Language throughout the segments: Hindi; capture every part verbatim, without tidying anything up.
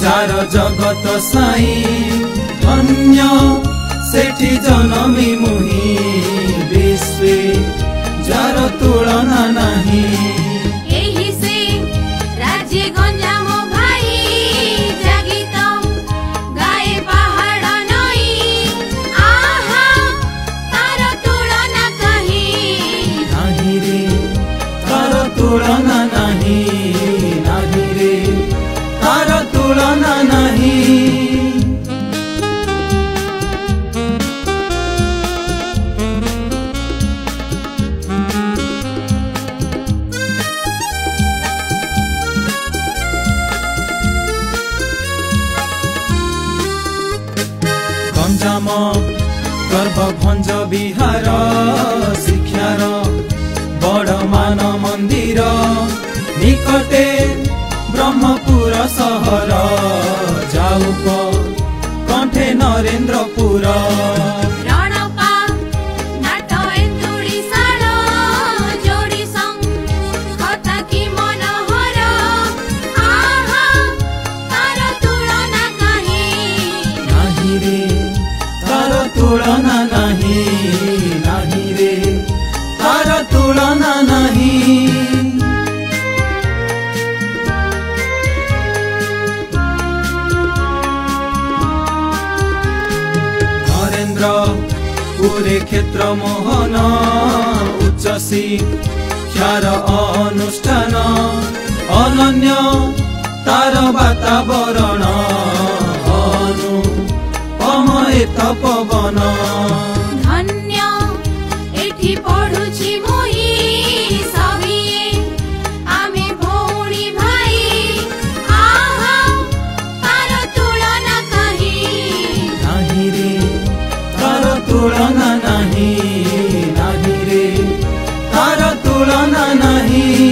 जार जगत साई धन्य सेठी जनमी मुहि विश्वे जार तुलना नहीं। एही से राज्य गंजाम भाई जागित गाए पहाड़ नई आहा तार तुलना कहीं नाही रे तार तुलना नहीं नाही रे तार तुलना नहीं। गंजाम गर्भ भंज बिहार शिक्षार बड़ मान मंदिर निकटे ब्रह्मपुर सहर जाऊक कंठे नरेंद्रपुर। तुलना नहीं नहीं रे तार तुलना नहीं। नरेंद्र पुरे क्षेत्र मोहन उच्च शिक्षार अनुष्ठान अनन्य तार वातावरण तपवन धन्य एठी पढ़ुछि मुई सभी आमे भौणी भाई आहा तार तुलना कहीं नाही रे तार तुलना नहीं नाही रे तार तुलना नहीं।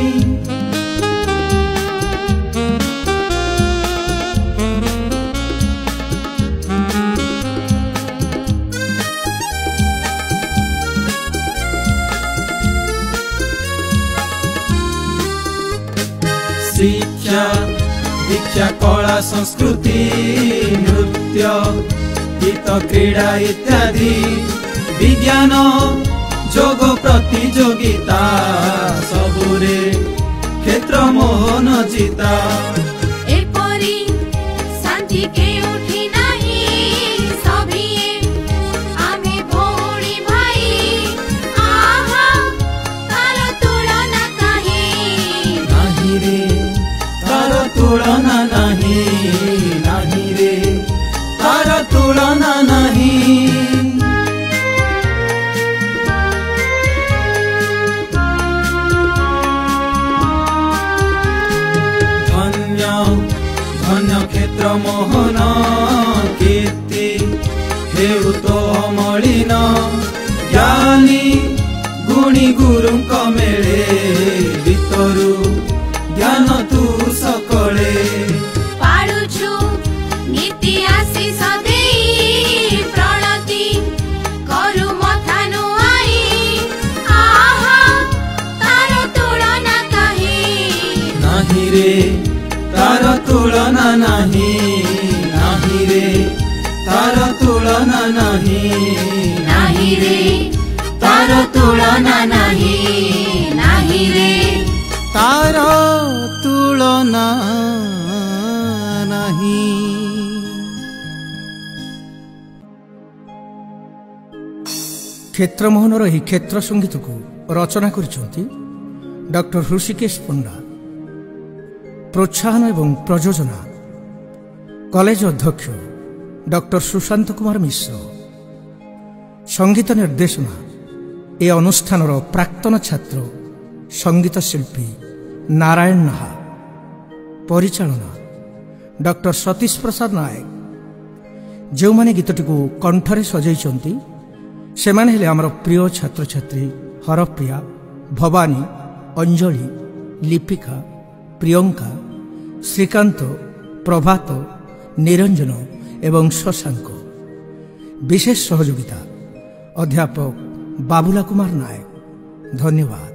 शिक्षा दीक्षा कला संस्कृति नृत्य गीत क्रीड़ा इत्यादि विज्ञान जोग प्रतियोगिता सबुरे क्षेत्र मोहन जीता। एपरी शांति के उठी नहीं सभी आमे भौणी भाई आहा तार तुलना कहीं नाही रे तार तुलना नहीं नाही रे तार तुलना नहीं। धन्य धन्य क्षेत्र मोहन कीर्ति हेउ तो मलिन ज्ञानी गुणी गुरु मेले भितरु ज्ञान तू सकले पाडुछु नीति आशीष देई प्रणति करु मथानु आई आहा तार तुलना कहीं नाही रे तार तुलना नहीं नाही रे तार तुलना नहीं नाही रे तार तुलना नहीं नाही रे तार तुलना नहीं। क्षेत्रमोहनर ଏହି କ୍ଷେତ୍ର ସଙ୍ଗୀତକୁ ରଚନା କରିଛନ୍ତି ଡକ୍ଟର ହୃଷିକେଶ ପଣ୍ଡା। ପ୍ରୋତ୍ସାହନ ଏବଂ ପ୍ରଯୋଜନା କଲେଜ ଅଧ୍ୟକ୍ଷ ଡକ୍ଟର ସୁଶାନ୍ତ କୁମାର ମିଶ୍ର। ସଙ୍ଗୀତ ନିର୍ଦ୍ଦେଶନା ଏ ଅନୁଷ୍ଠାନର ପ୍ରାକ୍ତନ ଛାତ୍ର ସଙ୍ଗୀତ ଶିଳ୍ପୀ ନାରାୟଣ ନାହା। ପରିଚାଳନା ଡକ୍ଟର ସତୀଶ ପ୍ରସାଦ ନାୟକ। ଯେଉଁମାନେ ଗୀତଟିକୁ କଣ୍ଠରେ ସଜାଇଛନ୍ତି ସେମାନେ ହେଲେ ଆମର ପ୍ରିୟ ଛାତ୍ରଛାତ୍ରୀ ହରପ୍ରିୟା, ଭବାନୀ, ଅଞ୍ଜଳି, ଲିପିକା, ପ୍ରିୟଙ୍କା, ଶ୍ରୀକାନ୍ତ, ପ୍ରଭାତ, ନିରଞ୍ଜନ ଏବଂ ଶଶାଙ୍କ। ବିଶେଷ ସହଯୋଗିତା ଅଧ୍ୟାପକ ବାବୁଲା କୁମାର ନାୟକ। ଧନ୍ୟବାଦ।